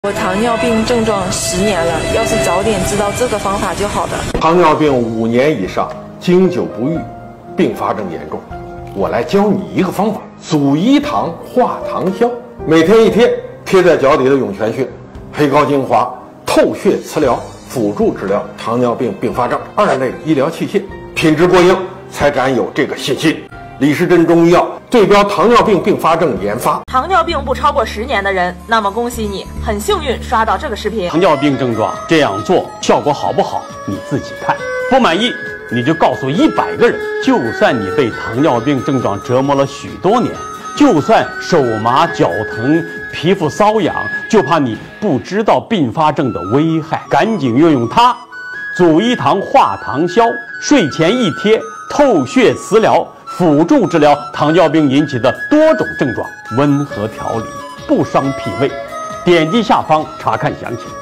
我糖尿病症状10年了，要是早点知道这个方法就好的。 糖尿病5年以上，经久不愈，并发症严重。我来教你一个方法：组一糖化糖消，每天1贴，贴在脚底的涌泉穴，黑膏精华，透血磁疗，辅助治疗糖尿病并发症2类医疗器械，品质过硬，才敢有这个信心。李时珍中医药对标糖尿病并发症研发。 糖尿病不超过10年的人，那么恭喜你，很幸运刷到这个视频。 糖尿病症状这样做效果好不好，你自己看。不满意你就告诉100个人。就算你被糖尿病症状折磨了许多年，就算手麻脚疼、皮肤瘙痒，就怕你不知道并发症的危害，赶紧运用它。组一糖化糖消，睡前1贴，透血磁疗，辅助治疗糖尿病引起的多种症状，温和调理，不伤脾胃。点击下方查看详情。